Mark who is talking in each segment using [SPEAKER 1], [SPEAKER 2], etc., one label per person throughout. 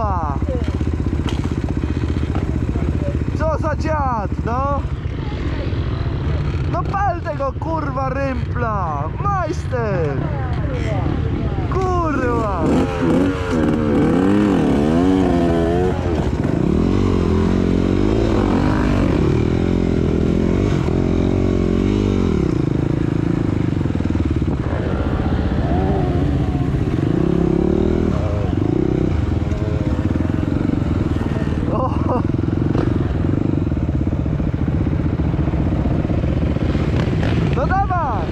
[SPEAKER 1] kurwa! Co za dziad, no! No pal tego kurwa rympla! Majster! Kurwa! No dawaj!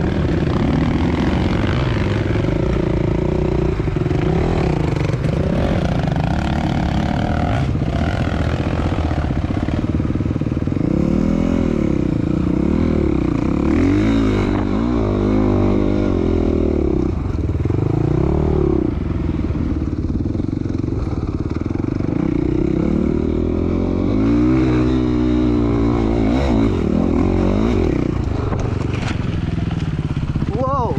[SPEAKER 1] Wow!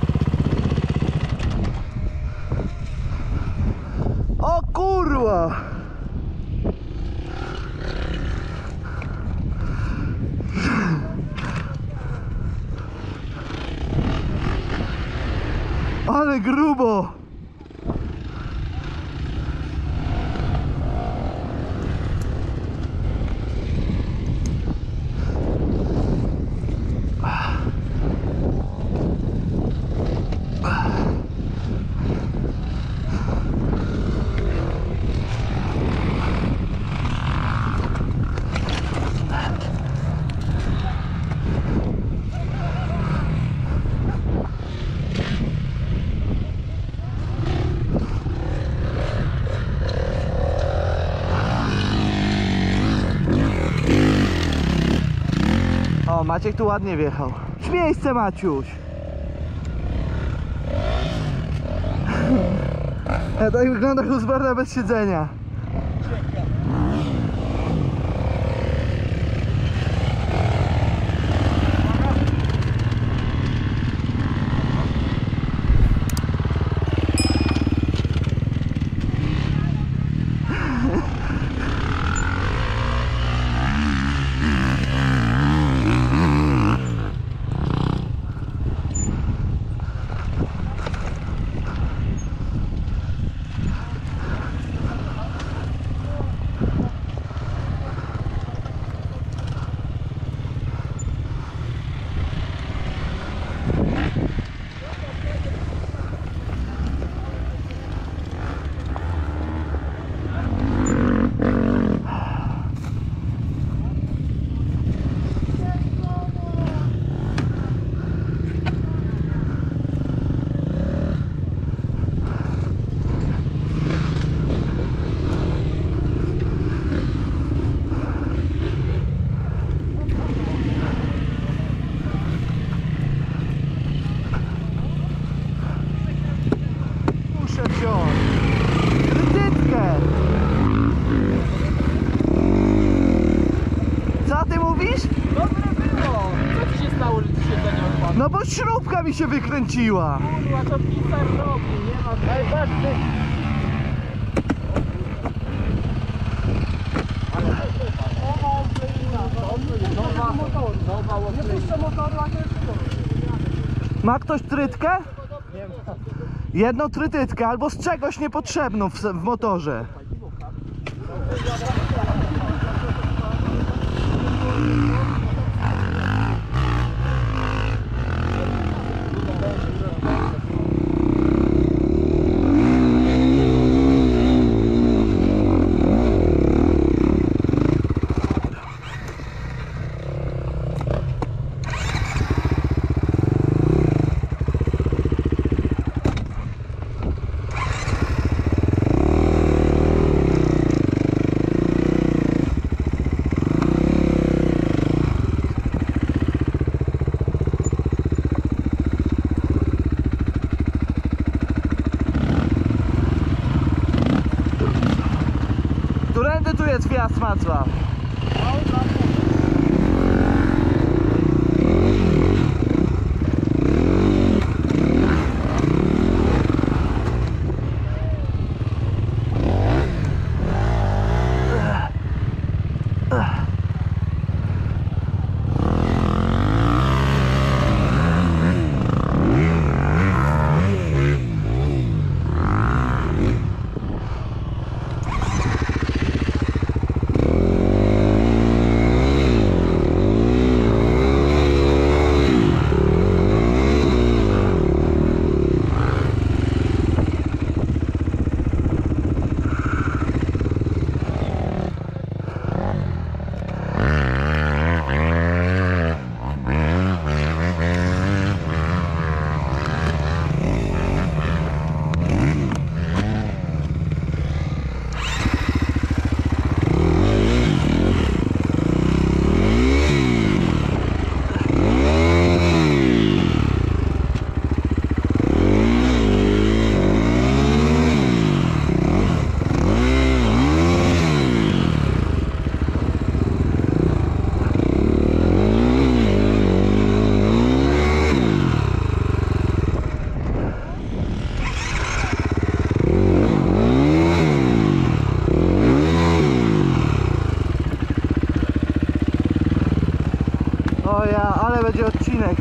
[SPEAKER 1] O kurwa! Ale grubo! O, Maciek tu ładnie wjechał. W miejsce, Maciuś! Ja tak wygląda Husqvarna bez siedzenia. Muszę wziąć kredytkę. Co ty mówisz?
[SPEAKER 2] Dobre było! Co ci się stało, że ci siedzenie odpadło?
[SPEAKER 1] No bo śrubka mi się wykręciła.
[SPEAKER 2] Kurwa, to pisar robi, nie ma... Ej, patrz ty! Nie puszczę motoru, a nie
[SPEAKER 1] Ma ktoś trytkę?
[SPEAKER 2] wiem.
[SPEAKER 1] Jedną trytytkę albo z czegoś niepotrzebną w motorze. Którędy tu jest wjazd, Macław? ale będzie odcinek.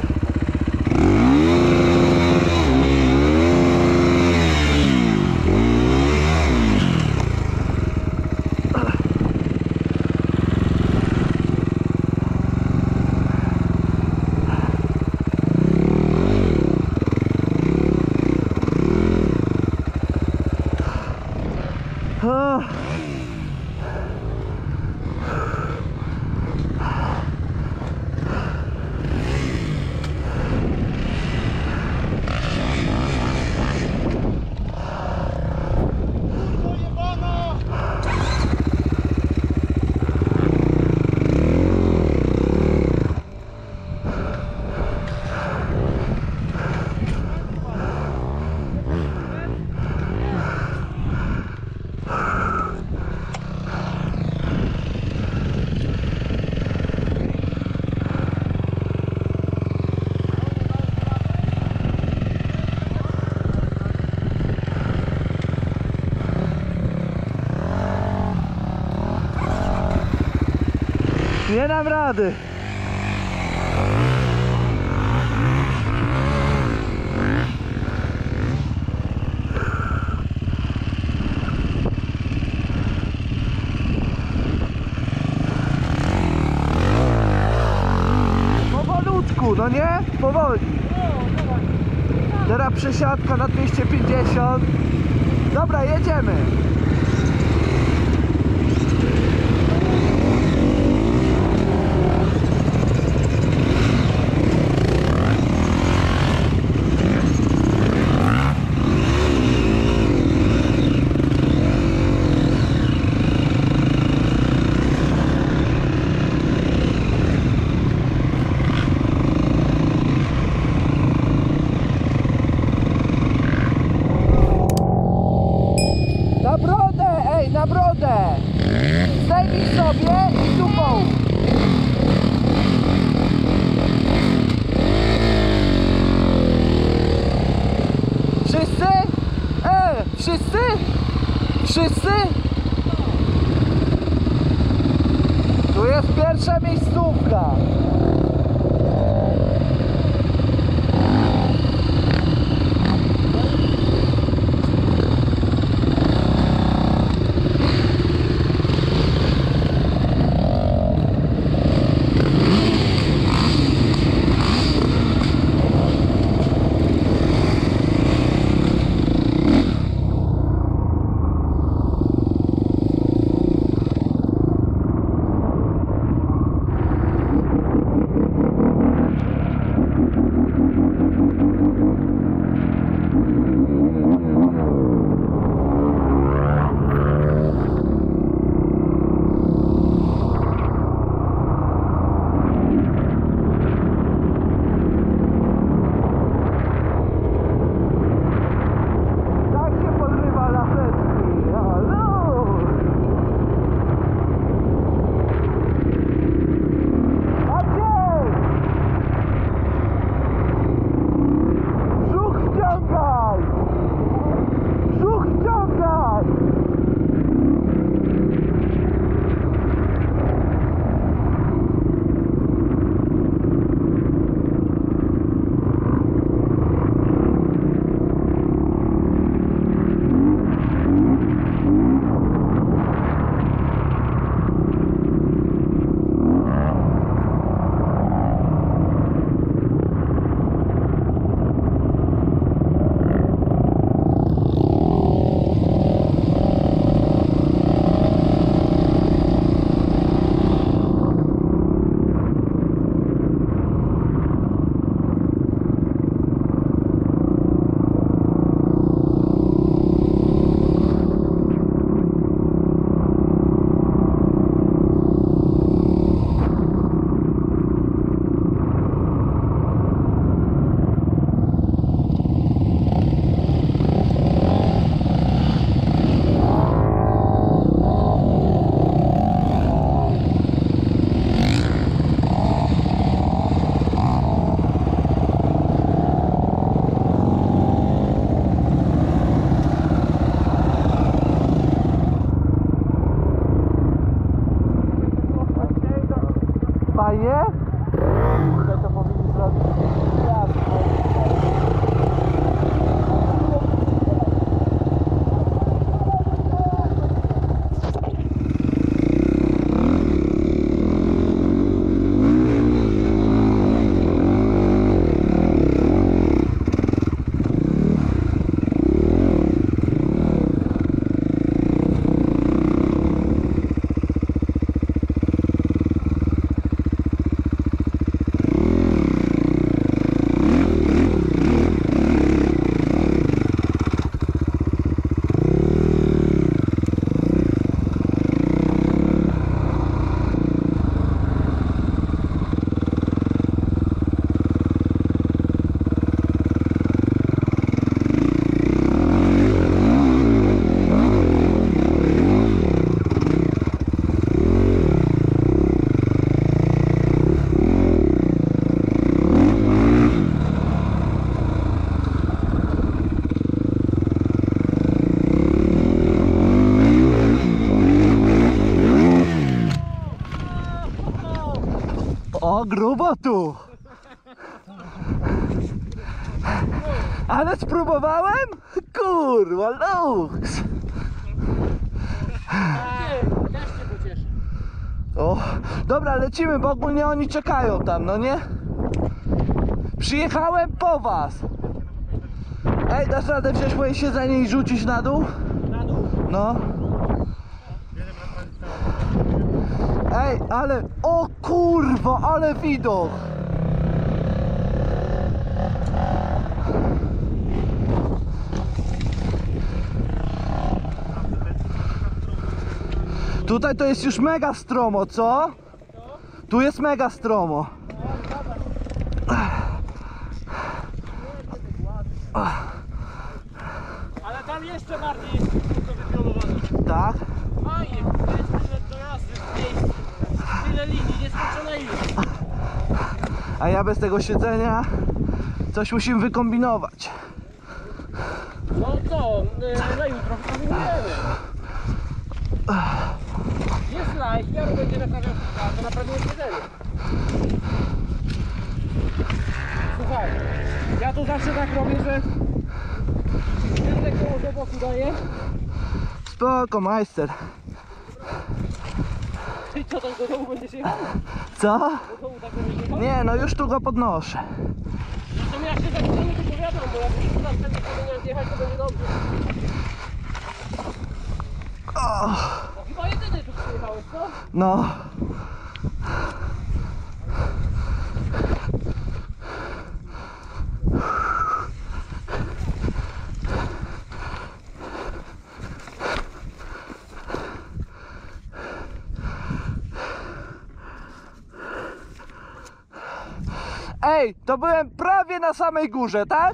[SPEAKER 1] Nie dam rady. Powolutku, no nie? Powoli. Teraz przesiadka na 250. Dobra, jedziemy. Na brodę, ej, na brodę! Zdejmij sobie i dupą! Wszyscy? Wszyscy? Wszyscy? Tu jest pierwsza miejscówka! O, grubo tu. Ale spróbowałem? Kurwa, luks.
[SPEAKER 2] Też cię pocieszę.
[SPEAKER 1] O, dobra, lecimy, bo ogólnie oni czekają tam, no nie? Przyjechałem po was. Ej, dasz radę wziąć moje siedzenie i rzucić na dół?
[SPEAKER 2] Na dół?
[SPEAKER 1] No. Ej, ale... O kurwa, ale widok. Tutaj to jest już mega stromo, co? Tu jest mega stromo.
[SPEAKER 2] Ale tam jeszcze bardziej jest to wypionowane.
[SPEAKER 1] Tak?
[SPEAKER 2] Fajnie, to jest tyle do jazdy w miejscu. Tyle linii, nieskończona ilość.
[SPEAKER 1] A ja bez tego siedzenia coś musimy wykombinować.
[SPEAKER 2] No co, na jutro wykombinujemy. Jest live, Jaru będzie naprawiał to na pewno jest siedzenie. Słuchaj, ja tu zawsze tak robię, że jedne koło do boku daję.
[SPEAKER 1] Spoko, majster.
[SPEAKER 2] I co tam do domu będziesz jechał?
[SPEAKER 1] Co?
[SPEAKER 2] Do domu tak będziesz jechał?
[SPEAKER 1] Nie, no już tu go podnoszę.
[SPEAKER 2] To ja się tak nie wypowiadam, bo jak już następnie powinienem jechać, to będzie dobrze.
[SPEAKER 1] O,
[SPEAKER 2] No chyba jedyny tu przyjechałeś, co?
[SPEAKER 1] no. Ej, to byłem prawie na samej górze, tak?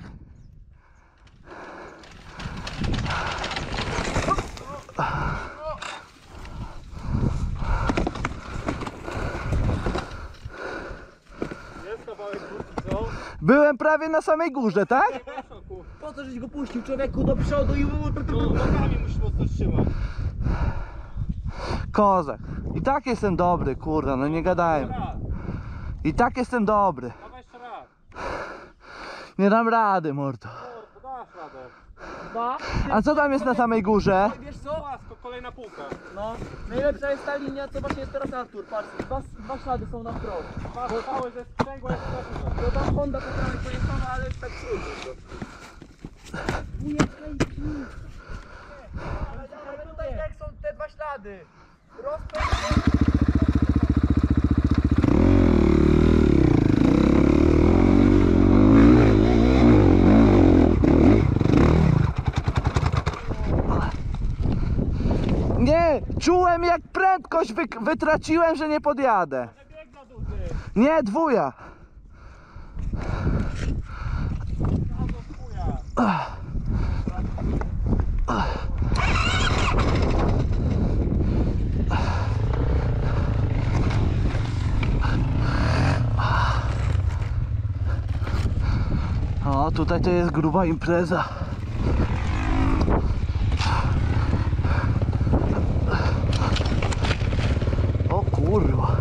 [SPEAKER 2] Jest kawałek górki, co?
[SPEAKER 1] Byłem prawie na samej górze, tak?
[SPEAKER 2] Po co żeś go puścił, człowieku, do przodu i... No, nogami musisz mocno trzymać.
[SPEAKER 1] Kozak. I tak jestem dobry, kurwa, no nie gadajmy. I tak jestem dobry.
[SPEAKER 2] Dawaj jeszcze raz.
[SPEAKER 1] Nie dam rady, mordo.
[SPEAKER 2] Dasz radę. Dwa.
[SPEAKER 1] A co tam jest na samej górze?
[SPEAKER 2] Wiesz co? Łasko, kolejna półka. No, najlepsza jest ta linia, co właśnie jest teraz Artur. Patrz, dwa ślady są na wprost. Całe ze sprzęgła jest to. To tam Honda po prawej pojechała, ale już tak trudno. Dwójeczka i piłka. Ale tutaj jak są te dwa ślady. Rozpęd.
[SPEAKER 1] Nie, czułem jak prędkość wytraciłem, że nie podjadę. Nie, dwuja. O, tutaj to jest gruba impreza. O kurwa.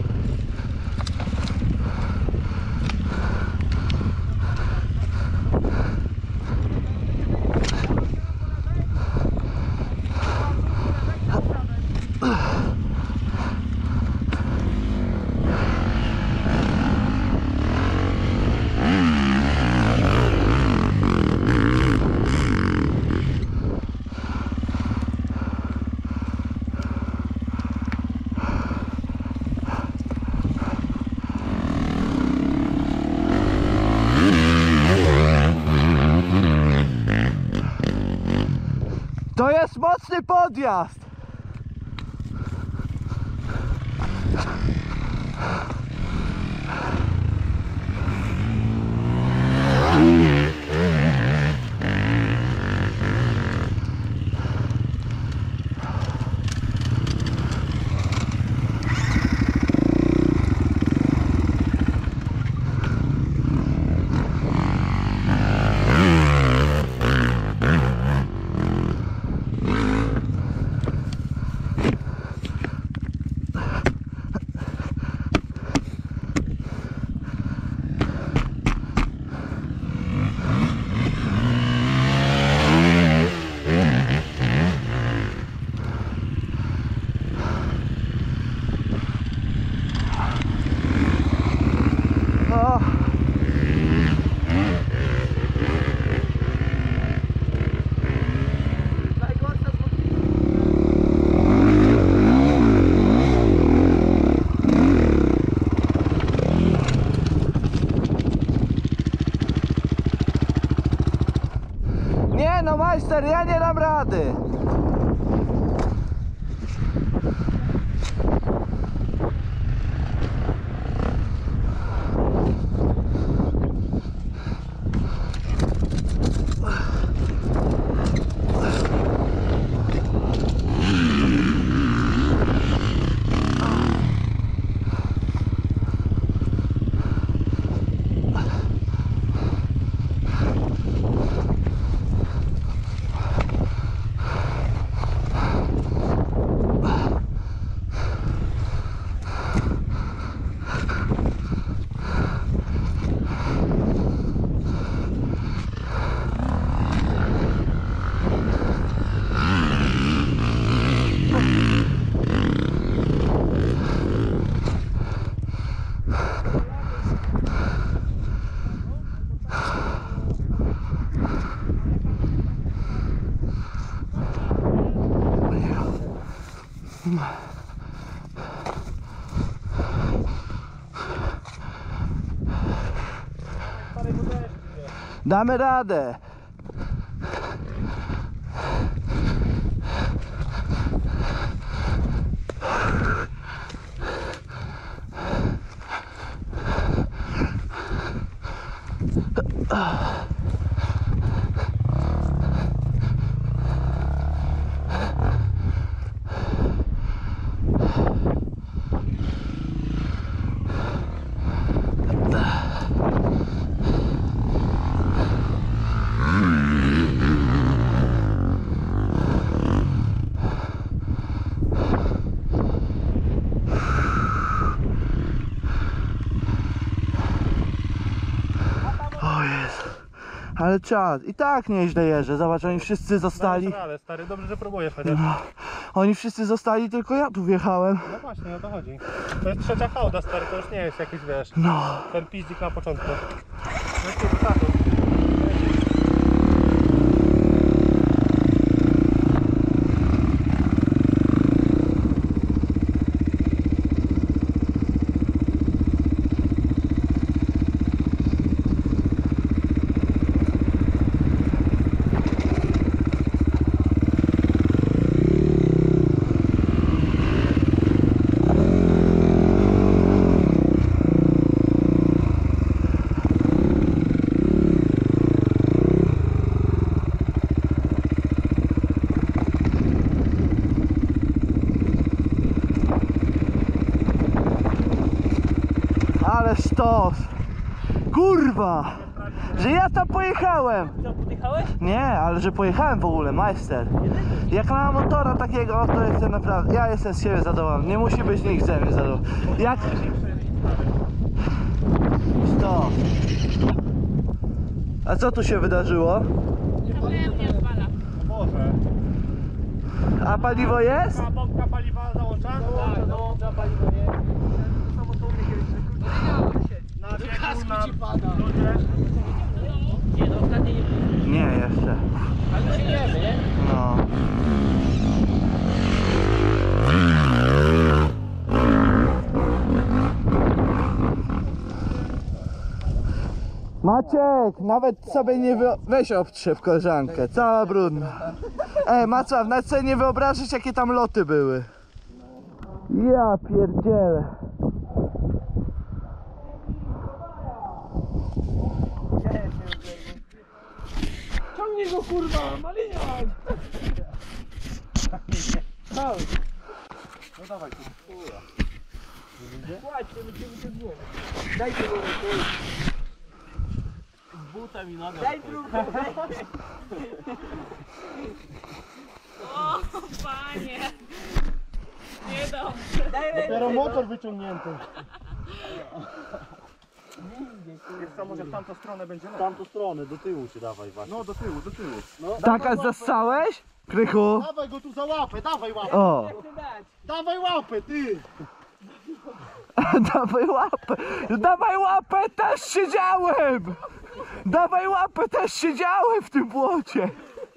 [SPEAKER 1] To jest mocny podjazd. Damy radę. O Jezu. Ale czad. I tak nieźle jeżdżę. Zobacz, oni wszyscy zostali.
[SPEAKER 3] Ale stary, dobrze, że próbujesz chociaż.
[SPEAKER 1] No, oni wszyscy zostali, tylko ja tu wjechałem.
[SPEAKER 3] No właśnie, o to chodzi. To jest trzecia hałda, stary, to już nie jest jakiś, wiesz,
[SPEAKER 1] No.
[SPEAKER 3] ten piździk na początku. No i kurwa, to.
[SPEAKER 1] Ale sztos. Kurwa. Że ja tam pojechałem.
[SPEAKER 2] Co, podjechałeś?
[SPEAKER 1] Nie, ale że pojechałem w ogóle, majster. Jak na motora takiego, to jestem naprawdę, ja jestem z siebie zadowolony. Nie musi być nikt ze mnie zadowolony. Jak... Sztos. A co tu się wydarzyło?
[SPEAKER 3] Boże.
[SPEAKER 1] A paliwo jest?
[SPEAKER 3] A bombka paliwa załącza?
[SPEAKER 2] Tak, no, na paliwo nie. To samo to u mnie kiedyś,
[SPEAKER 3] Na biegu, na
[SPEAKER 2] ci pada.
[SPEAKER 3] ludzie.
[SPEAKER 2] Nie, no ostatnio nie było.
[SPEAKER 1] Nie, jeszcze.
[SPEAKER 2] Ale się wiemy, nie?
[SPEAKER 1] No. Maciek, nawet sobie nie weź obtrzep koleżankę, cała brudna. Macław, nawet sobie nie wyobrażasz, jakie tam loty były. Ja pierdzielę.
[SPEAKER 2] Ciągnij go, kurwa, maliniak! Cały.
[SPEAKER 3] No dawaj tu.
[SPEAKER 2] Kładź, to będziemy się było. Daj tego rękę. Z butem i nogą. Daj drugą.
[SPEAKER 4] O, panie! Niedobrze.
[SPEAKER 2] Daj rękę.
[SPEAKER 3] Dopiero motor wyciągnięty. Wiesz co, może w tamtą stronę będzie lepiej.
[SPEAKER 5] Tamtą stronę, do tyłu się dawaj właśnie.
[SPEAKER 3] No do tyłu, do tyłu.
[SPEAKER 1] Taka zastałeś? Krychu?
[SPEAKER 3] Dawaj go tu za łapę, dawaj łapę.
[SPEAKER 1] O,
[SPEAKER 2] Chcę dać.
[SPEAKER 3] Dawaj łapę, ty.
[SPEAKER 1] dawaj łapę, dawaj łapę, też siedziałem! Dawaj łapę, też siedziałem w tym błocie!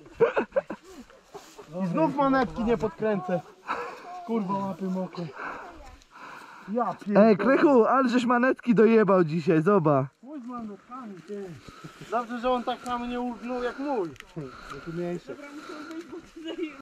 [SPEAKER 3] I znów manetki nie podkręcę. Kurwa, łapy mokre. Ja pierdolę.
[SPEAKER 1] Krychu, ale żeś manetki dojebał dzisiaj, zobacz.
[SPEAKER 3] Mój z manetkami, ty. Dobrze, że on tak sam nie ugnął jak mój. No tu mniejszy.